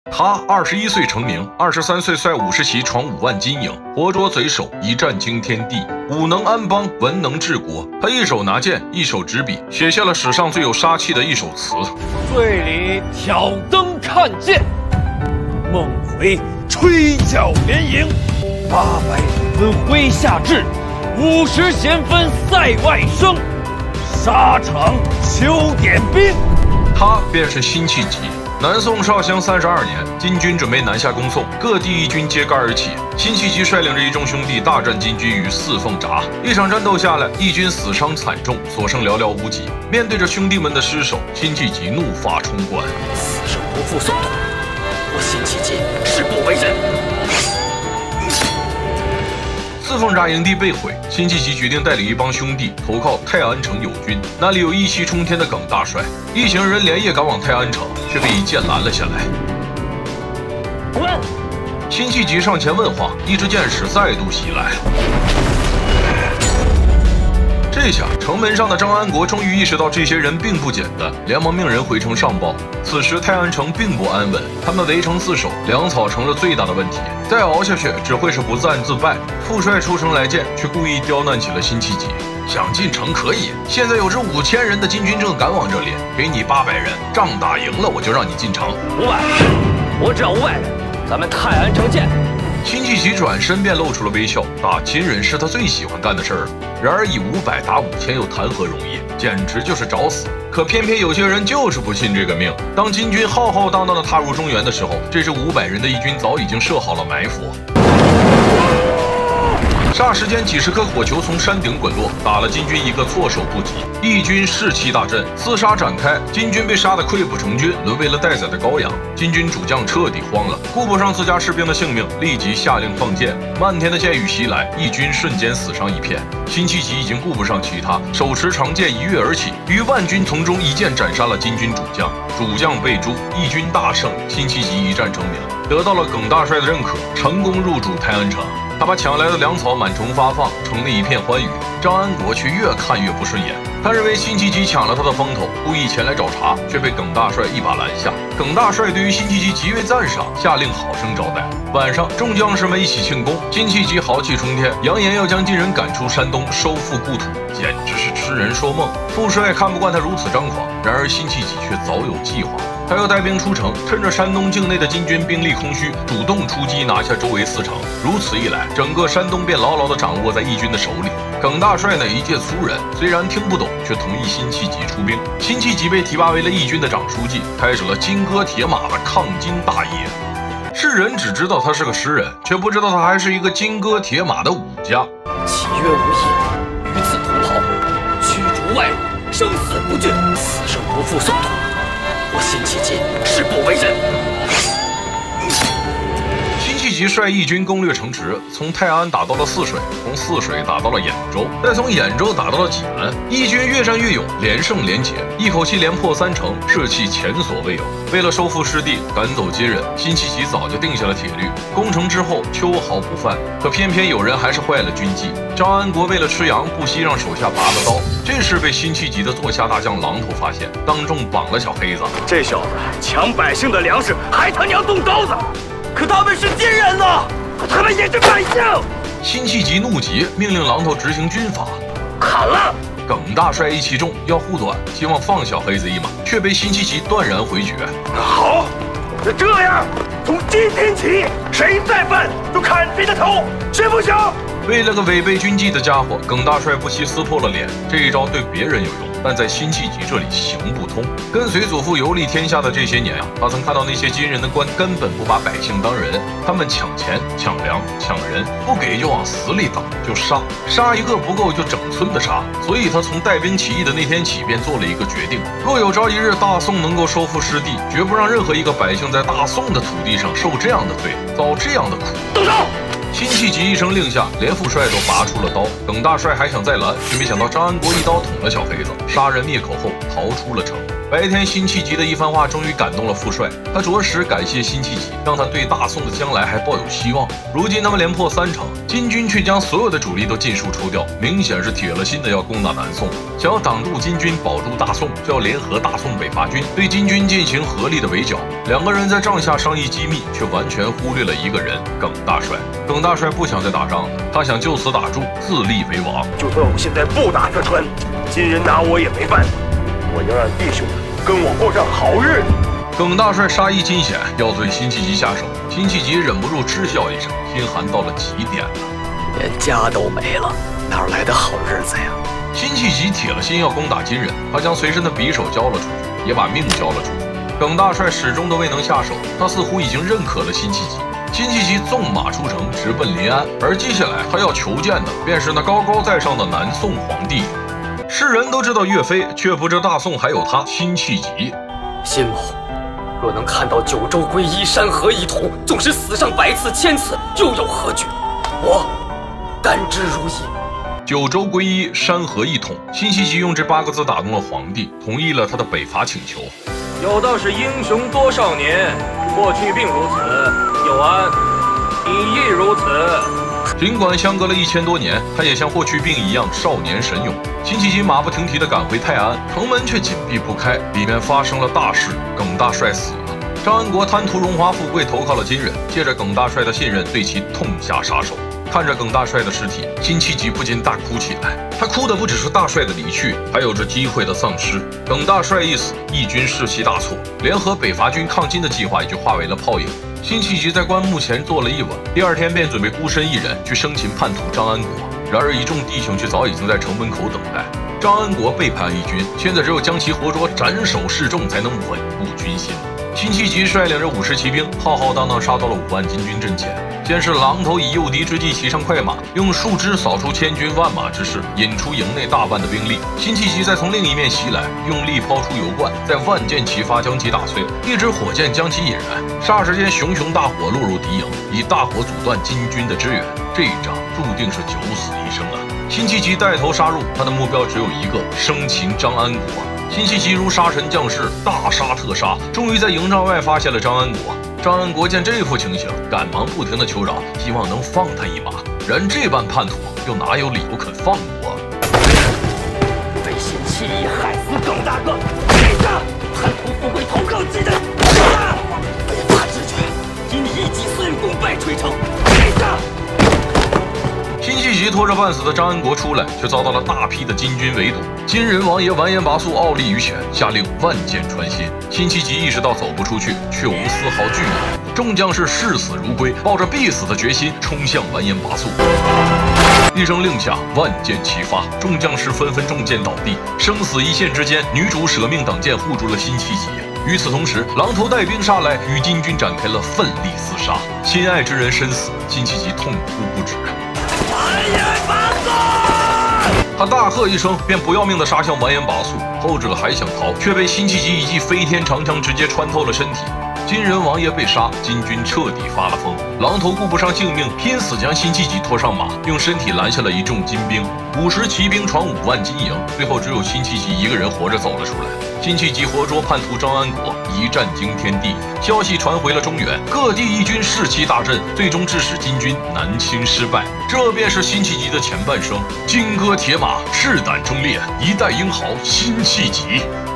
他21岁成名，23岁率50骑闯5万金营，活捉贼首，一战惊天地，武能安邦，文能治国。他一手拿剑，一手执笔，写下了史上最有杀气的一首词： 醉里挑灯看剑，梦回吹角连营。800里分麾下炙，50弦分塞外声。沙场秋点兵。 他便是辛弃疾。南宋绍兴32年，金军准备南下攻宋，各地义军揭竿而起。辛弃疾率领着一众兄弟大战金军于四凤闸。一场战斗下来，义军死伤惨重，所剩寥寥无几。面对着兄弟们的尸首，辛弃疾怒发冲冠： 此生不负宋土，我辛弃疾誓不为人。 四凤闸营地被毁，辛弃疾决定带领一帮兄弟投靠泰安城友军，那里有义气冲天的耿大帅。一行人连夜赶往泰安城，却被一剑拦了下来。 滚！ 辛弃疾上前问话，一支箭矢再度袭来。这下，城门上的张安国终于意识到这些人并不简单，连忙命人回城上报。此时泰安城并不安稳，他们围城自守，粮草成了最大的问题。再熬下去，只会是不战自败。副帅出城来见，却故意刁难起了辛弃疾。想进城可以，现在有支5000人的金军正赶往这里，给你800人，仗打赢了我就让你进城。 500，我只要500人，咱们泰安城见。 辛弃疾转身便露出了微笑，打金人是他最喜欢干的事儿。然而以500打5000又谈何容易，简直就是找死。可偏偏有些人就是不信这个命。当金军浩浩荡荡地踏入中原的时候，这支500人的义军早已经设好了埋伏。霎时间，几十颗火球从山顶滚落，打了金军一个措手不及。义军士气大振，厮杀展开，金军被杀得溃不成军，沦为了待宰的羔羊。金军主将彻底慌了，顾不上自家士兵的性命，立即下令放箭。漫天的箭雨袭来，义军瞬间死伤一片。辛弃疾已经顾不上其他，手持长剑一跃而起，于万军丛中一剑斩杀了金军主将。主将被诛，义军大胜，辛弃疾一战成名，得到了耿大帅的认可，成功入主泰安城。他把抢来的粮草满城发放，城内一片欢愉。张安国却越看越不顺眼，他认为辛弃疾抢了他的风头，故意前来找茬，却被耿大帅一把拦下。耿大帅对于辛弃疾极为赞赏，下令好生招待。晚上，众将士们一起庆功，辛弃疾豪气冲天，扬言要将金人赶出山东，收复故土，简直是痴人说梦。副帅看不惯他如此张狂，然而辛弃疾却早有计划。他要带兵出城，趁着山东境内的金军兵力空虚，主动出击，拿下周围4城。如此一来，整个山东便牢牢地掌握在义军的手里。耿大帅呢，一介粗人，虽然听不懂，却同意辛弃疾出兵。辛弃疾被提拔为了义军的长书记，开始了金戈铁马的抗金大业。世人只知道他是个诗人，却不知道他还是一个金戈铁马的武家。 岂曰无义，于此同袍，驱逐外辱，生死不惧，此生不负宋土。我辛弃疾誓不为人。 辛弃疾率义军攻略城池，从泰安打到了泗水，从泗水打到了兖州，再从兖州打到了济南。义军越战越勇，连胜连捷，一口气连破3城，士气前所未有。为了收复失地，赶走金人，辛弃疾早就定下了铁律：攻城之后秋毫不犯。可偏偏有人还是坏了军纪。张安国为了吃羊，不惜让手下拔了刀，这时被辛弃疾的座下大将榔头发现，当众绑了小黑子。 这小子抢百姓的粮食，还他娘动刀子！可他们是金人呐，他们也是百姓。 辛弃疾怒极，命令榔头执行军法， 砍了。 耿大帅意气重，要护短，希望放小黑子一马，却被辛弃疾断然回绝。 好，那这样，从今天起，谁再犯就砍谁的头，行不行？ 为了个违背军纪的家伙，耿大帅不惜撕破了脸。这一招对别人有用，但在辛弃疾这里行不通。跟随祖父游历天下的这些年啊，他曾看到那些金人的官根本不把百姓当人，他们抢钱、抢粮、抢人，不给就往死里打，就杀，杀一个不够就整村的杀。所以他从带兵起义的那天起，便做了一个决定：若有朝一日大宋能够收复失地，绝不让任何一个百姓在大宋的土地上受这样的罪，遭这样的苦。 动手！ 辛弃疾一声令下，连副帅都拔出了刀。耿大帅还想再拦，却没想到张安国一刀捅了小黑子，杀人灭口后逃出了城。 白天，辛弃疾的一番话终于感动了傅帅，他着实感谢辛弃疾，让他对大宋的将来还抱有希望。如今他们连破3城，金军却将所有的主力都尽数抽调，明显是铁了心的要攻打南宋。想要挡住金军，保住大宋，就要联合大宋北伐军，对金军进行合力的围剿。2个人在帐下商议机密，却完全忽略了一个人——耿大帅。耿大帅不想再打仗了，他想就此打住，自立为王。 就算我现在不打四川，金人拿我也没办法。我要让弟兄们跟我过上好日子。 耿大帅杀意尽显，要对辛弃疾下手。辛弃疾忍不住嗤笑一声，心寒到了极点了。 连家都没了，哪来的好日子呀？ 辛弃疾铁了心要攻打金人，他将随身的匕首交了出去，也把命交了出去。耿大帅始终都未能下手，他似乎已经认可了辛弃疾。辛弃疾纵马出城，直奔临安，而接下来他要求见的便是那高高在上的南宋皇帝。世人都知道岳飞，却不知大宋还有他辛弃疾。 辛某若能看到九州归一，山河一统，纵使死上100次1000次，又有何惧？我甘之如饴。 九州归一，山河一统。辛弃疾用这8个字打动了皇帝，同意了他的北伐请求。 有道是英雄多少年，霍去病如此，有安，你亦如此。 尽管相隔了1000多年，他也像霍去病一样少年神勇。辛弃疾马不停蹄地赶回泰安，城门却紧闭不开，里面发生了大事，耿大帅死了。张安国贪图荣华富贵，投靠了金人，借着耿大帅的信任，对其痛下杀手。看着耿大帅的尸体，辛弃疾不禁大哭起来。他哭的不只是大帅的离去，还有这机会的丧失。耿大帅一死，义军士气大挫，联合北伐军抗金的计划也就化为了泡影。辛弃疾在棺木前坐了一晚，第2天便准备孤身一人去生擒叛徒张安国。然而一众弟兄却早已经在城门口等待。张安国背叛义军，现在只有将其活捉，斩首示众，才能稳固军心。辛弃疾率领着50骑兵，浩浩荡荡杀到了5万金军阵前。先是狼头以诱敌之计骑上快马，用树枝扫出千军万马之势，引出营内大半的兵力。辛弃疾再从另一面袭来，用力抛出油罐，再万箭齐发将其打碎，一支火箭将其引燃。霎时间，熊熊大火落入敌营，以大火阻断金军的支援。这一仗注定是九死一生啊！辛弃疾带头杀入，他的目标只有一个：生擒张安国。辛弃疾如杀神降世，大杀特杀，终于在营帐外发现了张安国。张安国见这副情形，赶忙不停地求饶，希望能放他一马。然这般叛徒，又哪有理由肯放过？ 背信弃义，害死耿大哥！跪下！贪图富贵，投靠金人！北伐之权，以你一己私欲功败垂成！跪下！ 辛弃疾拖着半死的张安国出来，却遭到了大批的金军围堵。金人王爷完颜拔素傲立于前，下令万箭穿心。辛弃疾意识到走不出去，却无丝毫惧意。众将士视死如归，抱着必死的决心冲向完颜拔素。一声令下，万箭齐发，众将士纷纷中箭倒地，生死一线之间，女主舍命挡箭护住了辛弃疾。与此同时，狼头带兵杀来，与金军展开了奋力厮杀。心爱之人身死，辛弃疾痛哭不止。 完颜拔素！ 他大喝一声，便不要命地杀向完颜拔素。后者还想逃，却被辛弃疾一记飞天长枪直接穿透了身体。金人王爷被杀，金军彻底发了疯。狼头顾不上性命，拼死将辛弃疾拖上马，用身体拦下了一众金兵。50骑兵闯5万金营，最后只有辛弃疾一个人活着走了出来。辛弃疾活捉叛徒张安国，一战惊天地。消息传回了中原，各地义军士气大振，最终致使金军南侵失败。这便是辛弃疾的前半生。金戈铁马，赤胆忠烈，一代英豪辛弃疾。